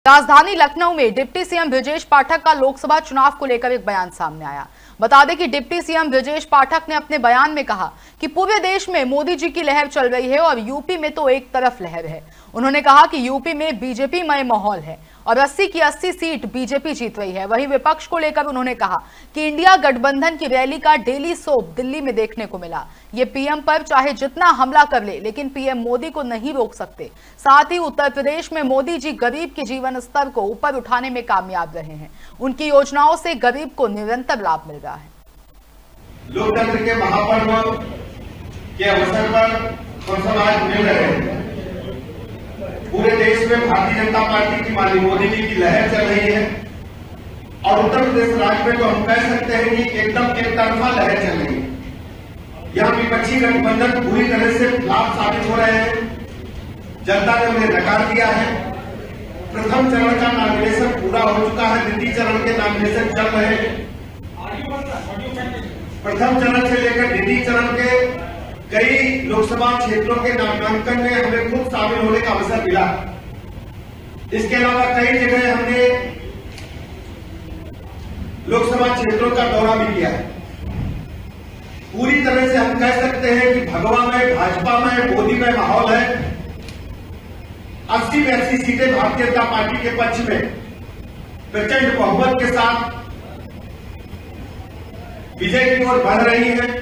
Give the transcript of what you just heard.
राजधानी लखनऊ में deputy CM Brijesh पाठक का लोकसभा चुनाव को लेकर एक बयान सामने आया। बता दें कि डिप्टी सीएम बृजेश पाठक ने अपने बयान में कहा कि पूरे देश में मोदी जी की लहर चल रही है और यूपी में तो एक तरफ लहर है। उन्होंने कहा कि यूपी में बीजेपी मय माहौल है और 80 की 80 सीट बीजेपी जीत रही है। वहीं विपक्ष को लेकर उन्होंने कहा कि इंडिया गठबंधन की रैली का डेली सोप दिल्ली में देखने को मिला। ये पीएम पर चाहे जितना हमला कर ले, लेकिन पीएम मोदी को नहीं रोक सकते। साथ ही उत्तर प्रदेश में मोदी जी गरीब के जीवन स्तर को ऊपर उठाने में कामयाब रहे हैं। उनकी योजनाओं से गरीब को निरंतर लाभ मिल रहा है। लोकतंत्र के महापर्व के अवसर पर हम सब आज मिल रहे हैं। पूरे देश में भारतीय जनता पार्टी की माननीय मोदी जी की लहर चल रही है और उत्तर प्रदेश राज्य में तो हम कह सकते हैं कि एकदम एक तरफा लहर चल रही है। यहाँ विपक्षी गठबंधन पूरी तरह से लाभ साबित हो रहे हैं। जनता ने उन्हें नकार दिया है। प्रथम चरण का नॉमिनेशन पूरा हो चुका है, द्वितीय चरण के नॉमिनेशन चल रहे हैं। प्रथम चरण से लेकर द्वितीय चरण के कई लोकसभा क्षेत्रों के नामांकन में हमें खुद शामिल होने का अवसर मिला। इसके अलावा कई जगह हमने लोकसभा क्षेत्रों का दौरा भी किया है। पूरी तरह से हम कह सकते हैं कि भगवा में, भाजपा में, मोदी में माहौल है। 80 में 80 सीटें भारतीय जनता पार्टी के पक्ष में प्रचंड बहुमत के साथ विजय की ओर बढ़ रही है।